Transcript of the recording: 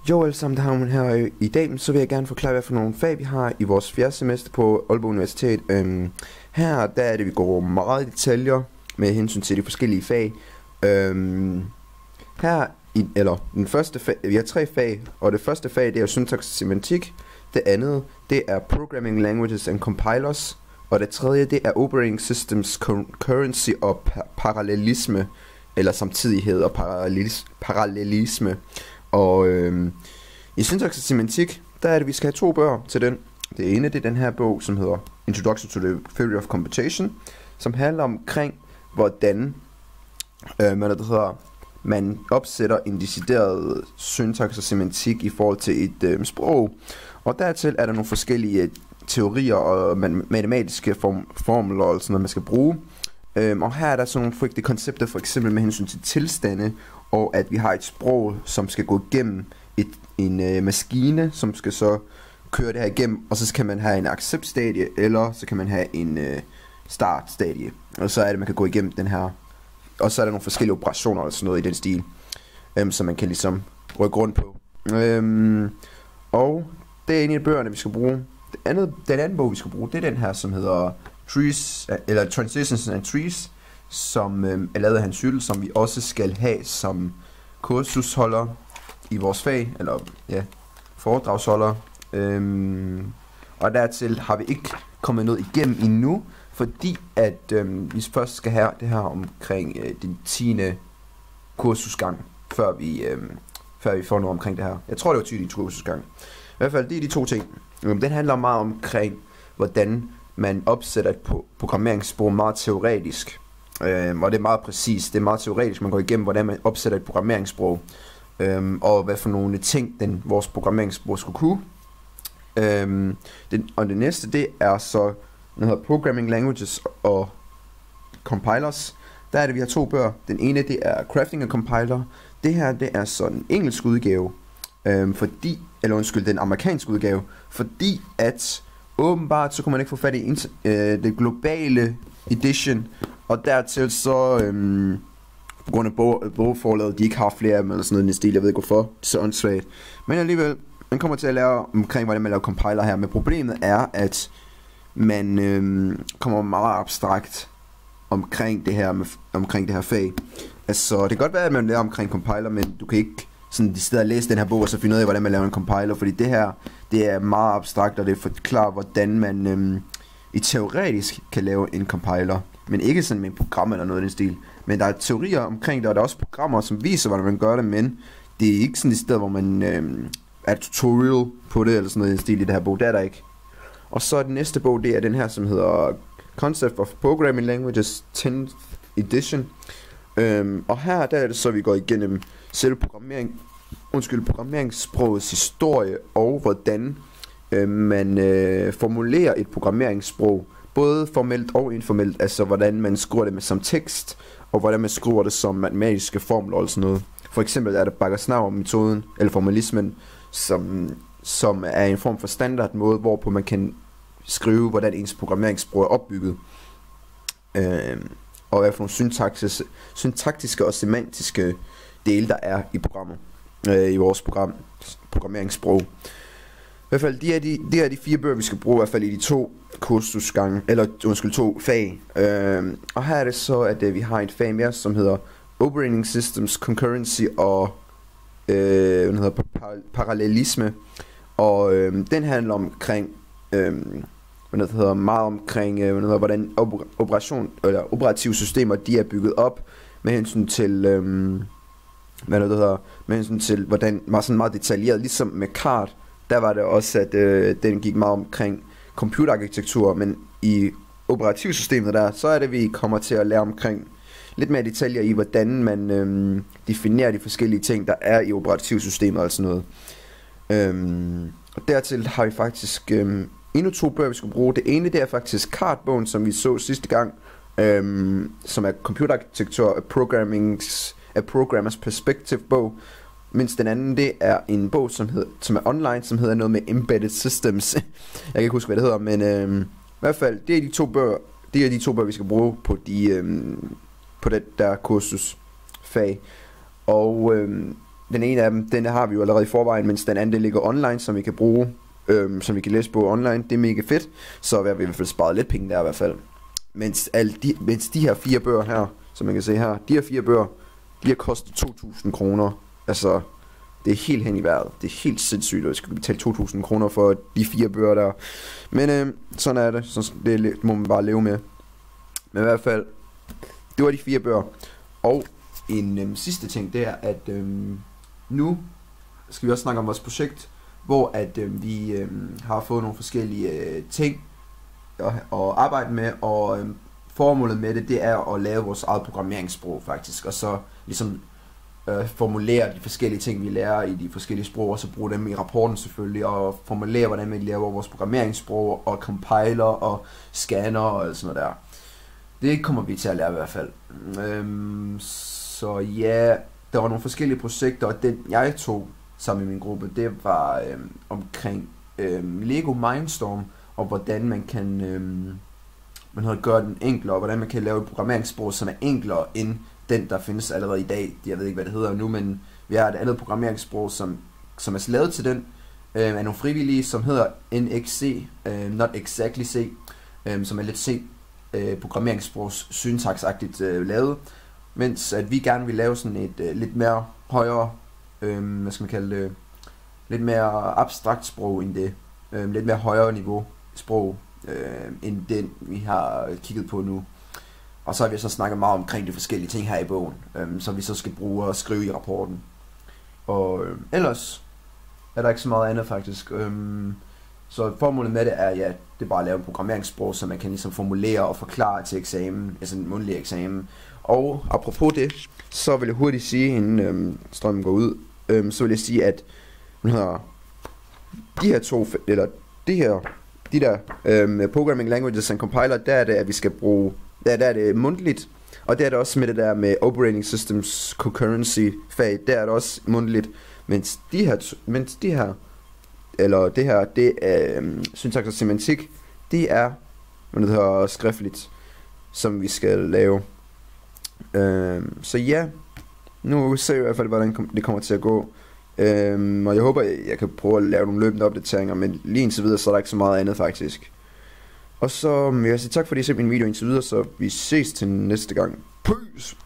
Jo, alle sammen, der har man her i dag, så vil jeg gerne forklare, hvad for nogle fag vi har i vores fjerde semester på Aalborg Universitet. Her der er det, vi går meget i detaljer med hensyn til de forskellige fag. Den første fag, vi har 3 fag, og det første fag, det er syntaks og semantik. Det andet, det er programming languages and compilers. Og det tredje, det er operating systems, concurrency og parallelisme, eller samtidighed og parallelisme. Og i syntaks og semantik, der er det, vi skal have 2 bøger til den. Det ene, det er den her bog, som hedder Introduction to the Theory of Computation, som handler omkring, hvordan man opsætter en decideret syntaks og semantik i forhold til et sprog. Og dertil er der nogle forskellige teorier og matematiske formler, og sådan noget, man skal bruge. Og her er der sådan nogle frygtelige koncepter, for eksempel med hensyn til tilstande, og at vi har et sprog, som skal gå igennem en maskine, som skal så køre det her igennem, og så kan man have en accept-stadie, eller så kan man have en start-stadie. Og så er det, man kan gå igennem den her, og så er der nogle forskellige operationer, eller sådan noget i den stil, som man kan ligesom rykke rundt på. Og det er en af bøgerne, vi skal bruge. Den anden bog, vi skal bruge, det er den her, som hedder Transitions and Trees, som er lavet af Hans Hyttel, som vi også skal have som kursusholder i vores fag, eller ja, foredragsholder. Og dertil har vi ikke kommet noget igennem endnu, fordi at vi først skal have det her omkring den 10. kursusgang, før vi får noget omkring det her. Jeg tror, det var 10. kursusgang. I hvert fald, det er de 2 ting. Den handler meget omkring, hvordan man opsætter et programmeringssprog meget teoretisk. Og det er meget præcist, det er meget teoretisk, man går igennem, hvordan man opsætter et programmeringssprog. Og hvad for nogle ting, vores programmeringssprog skulle kunne. Og det næste, det er så, den hedder Programming Languages og Compilers. Der er det, vi har 2 bøger. Den ene, det er Crafting a Compiler. Det her, det er sådan en engelsk udgave. Den amerikanske udgave. Fordi at åbenbart, så kunne man ikke få fat i det globale edition. Og dertil så, på grund af bogforlaget, de ikke har flere eller sådan noget i den stil, jeg ved ikke hvorfor, så åndssvagt. Men alligevel, man kommer til at lære omkring, hvordan man laver compiler her. Men problemet er, at man kommer meget abstrakt omkring det her fag. Altså, det kan godt være, at man lærer omkring compiler, men du kan ikke sådan de steder læse den her bog og så finde ud af, hvordan man laver en compiler, fordi det her, det er meget abstrakt, og det forklarer, hvordan man i teoretisk kan lave en compiler, men ikke sådan med et program eller noget i den stil. Men der er teorier omkring det, og der er også programmer, som viser, hvordan man gør det, men det er ikke sådan et sted, hvor man er et tutorial på det, eller sådan noget i den stil i det her bog, det er der ikke. Og så den næste bog, det er den her, som hedder Concept of Programming Languages 10th Edition. Og her der er det så, vi går igennem selve programmeringssprogets historie, og hvordan man formulerer et programmeringssprog, både formelt og informelt, altså hvordan man skriver det som tekst, og hvordan man skriver det som matematiske formler og sådan noget. For eksempel er der Bagger-Snauer-metoden, eller formalismen, som er en form for standard måde, hvorpå man kan skrive, hvordan ens programmeringssprog er opbygget. Og hvad for nogle syntaktiske og semantiske dele, der er i programmet, i vores programmeringssprog. I hvert fald, de er de 4 bøger, vi skal bruge, i hvert fald i de 2 kursusgange, eller 2 fag. Og her er det så, at vi har et fag mere, som hedder Operating Systems, Concurrency og parallelisme. Og den handler omkring, meget omkring, hvordan operative systemer, de er bygget op med hensyn til, med hensyn til, hvordan var sådan meget detaljeret, ligesom med CART, der var det også, at den gik meget omkring computerarkitektur, men i operativsystemet der, så er det, vi kommer til at lære omkring lidt mere detaljer i, hvordan man definerer de forskellige ting, der er i operativsystemet og sådan noget. Og dertil har vi faktisk endnu 2 bøger, vi skal bruge. Det ene, det er faktisk CART-bogen, som vi så sidste gang, som er computerarkitektur, A Programmer's Perspective bog. Mens den anden, det er en bog, som er online, som hedder noget med Embedded Systems. Jeg kan ikke huske, hvad det hedder, men i hvert fald, det er de 2 bøger, vi skal bruge på på det der kursusfag. Og den ene af dem, den har vi jo allerede i forvejen, mens den anden, det ligger online, som vi kan bruge, som vi kan læse på online. Det er mega fedt, så vi i hvert fald sparet lidt penge der i hvert fald. Mens de her 4 bøger her, som man kan se her, de her 4 bøger, de har kostet 2.000 kroner. Altså, det er helt hen i vejret. Det er helt sindssygt, at jeg skal betale 2.000 kroner for de 4 bøger der. Men sådan er det. Så det må man bare leve med. Men i hvert fald, det var de 4 bøger. Og en sidste ting, det er, at nu skal vi også snakke om vores projekt, hvor at vi har fået nogle forskellige ting at arbejde med, og formålet med det er at lave vores eget programmeringssprog faktisk, og så ligesom formulere de forskellige ting, vi lærer i de forskellige sprog, og så bruge dem i rapporten selvfølgelig, og formulere, hvordan vi laver vores programmeringssprog, og compiler, og scanner, og sådan noget der. Det kommer vi til at lære i hvert fald. Så ja, der var nogle forskellige projekter, og den jeg tog sammen med min gruppe, det var omkring Lego Mindstorm, og hvordan man kan gøre den enklere, og hvordan man kan lave et programmeringssprog, som er enklere end den, der findes allerede i dag. Jeg ved ikke, hvad det hedder nu, men vi har et andet programmeringssprog, som er lavet til den, af nogle frivillige, som hedder NXC, Not Exactly C, som er lidt C, programmeringssprogs syntaksagtigt lavet, mens at vi gerne vil lave sådan et lidt mere højere, hvad skal man kalde det, lidt mere abstrakt sprog end det, lidt mere højere niveau sprog, end den vi har kigget på nu. Og så har vi så snakket meget omkring de forskellige ting her i bogen, som vi så skal bruge og skrive i rapporten. Og ellers er der ikke så meget andet faktisk. Så formålet med det er, ja, det er bare at lave en programmeringssprog, så man kan ligesom formulere og forklare til eksamen, altså en mundtlig eksamen. Og apropos det, så vil jeg hurtigt sige, inden strømmen går ud, så vil jeg sige, at de her to, eller de der programming languages and compiler, der er det, at vi skal bruge, der er det mundtligt, og der er det også med det der med operating systems concurrency fag, der er det også mundtligt, mens det er syntaks og semantik, det er skriftligt, som vi skal lave. Så ja, nu ser jeg i hvert fald, hvordan det kommer til at gå. Og jeg håber, jeg kan prøve at lave nogle løbende opdateringer, men lige indtil videre, så er der ikke så meget andet faktisk. Og så vil jeg sige tak fordi I så min video indtil videre, så vi ses til næste gang. Peace!